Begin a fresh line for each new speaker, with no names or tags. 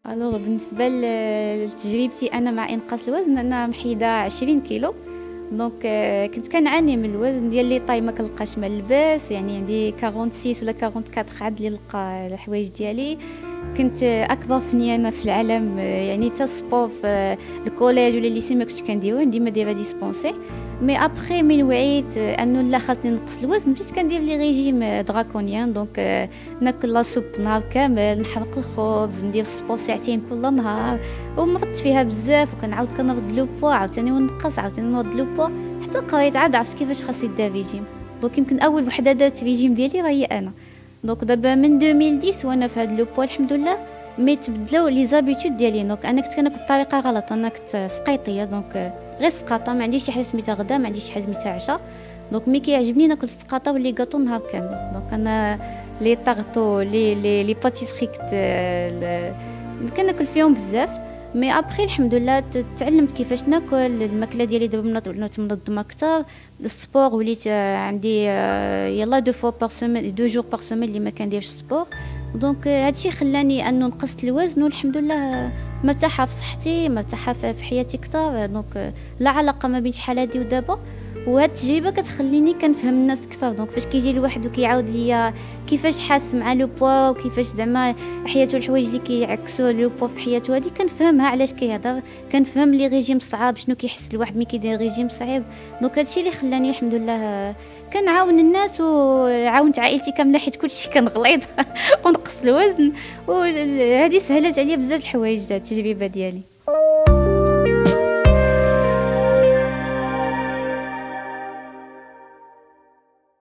الوغ بالنسبه لتجربتي انا مع انقاص الوزن، انا محيده 20 كيلو. دونك كنت كنعاني من الوزن ديال لي طاي، ما كنلقاش ما نلبس، يعني عندي 46 ولا 44 عاد لي نلقى الحوايج ديالي. كنت اكبر فنيانه في العالم، يعني حتى السبور في الكوليج ولا الليسي ما كنتش كنديرو، ديما دايره ديسبونسي. مي ابخي من وعيت انه لا خاصني نقص الوزن، بديت كندير لي ريجيم دراكونيان. دونك ناكل لا سوب نهار كامل، نحرق الخبز، ندير السبور ساعتين كل نهار، ومرضت فيها بزاف، وكنعاود كنرد لو بوا عاوتاني ونقص عاوتاني نرد لو بوا، حتى قريت عاد عرفت كيفاش خاص يدار ريجيم. دونك يمكن اول وحده دارت ريجيم ديالي راهي انا. دونك دابا من 2010 وانا في هاد لو بوا الحمد لله. مي تبدلوا لي زابيتود ديالي. دونك انا كنت كناكل بطريقه غلط، انا كنت سقيطيه، دونك غير سقاطه، ما عنديش شي حاجه سميتها غدا، ما عنديش شي حاجه سميتها عشاء. دونك مي كيعجبني ناكل سقاطه واللي كاطو نهار كامل. دونك انا لي طاغطو لي باتيسري كناكل فيهم بزاف. مي ابخي الحمد لله تعلمت كيفاش ناكل الماكله ديالي، دابا ولات منظمه اكثر. السبور وليت عندي يلا دو فوا بار سيمين، دو جور بار سيمين اللي ما كنديرش سبور. دونك هادشي خلاني انه نقصت الوزن، والحمد لله مرتاحه في صحتي، مرتاحه في حياتي اكثر. دونك لا علاقه ما بين شحال هادي ودابا. وهاد التجربه كتخليني كنفهم الناس اكثر. دونك فاش كيجي الواحد وكيعاود ليا كيفاش حاس مع لو بوا، وكيفاش زعما حياته الحوايج اللي كيعكسوا لو بوا في حياته هادي، كنفهمها علاش كيهضر، كنفهم لي ريجيم صعاب شنو كيحس الواحد ملي كيدير ريجيم صعيب. دونك هادشي اللي خلاني الحمد لله كنعاون الناس، وعاونت عائلتي كامله، حيت كلشي كان غليظ ونقص الوزن. وهذه سهلت عليا بزاف الحوايج التجربه ديالي.